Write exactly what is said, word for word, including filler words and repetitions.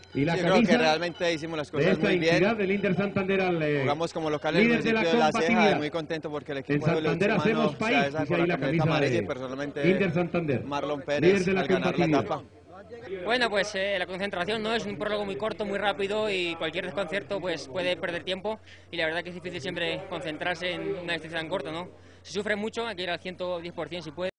Y la Yo creo que realmente hicimos las cosas muy bien. Del Inter Santander al, eh, Jugamos como locales en el principio de la, de la ceja, muy contento porque el equipo de Santander hacemos país, o sea, esa con la camiseta amarilla y personalmente Inter Santander, Marlon Pérez al ganar la etapa. Bueno, pues eh, la concentración no es un prólogo muy corto, muy rápido y cualquier desconcierto pues puede perder tiempo y la verdad que es difícil siempre concentrarse en una distancia tan corta, ¿no? Se sufre mucho, hay que ir al ciento diez por cien si puede.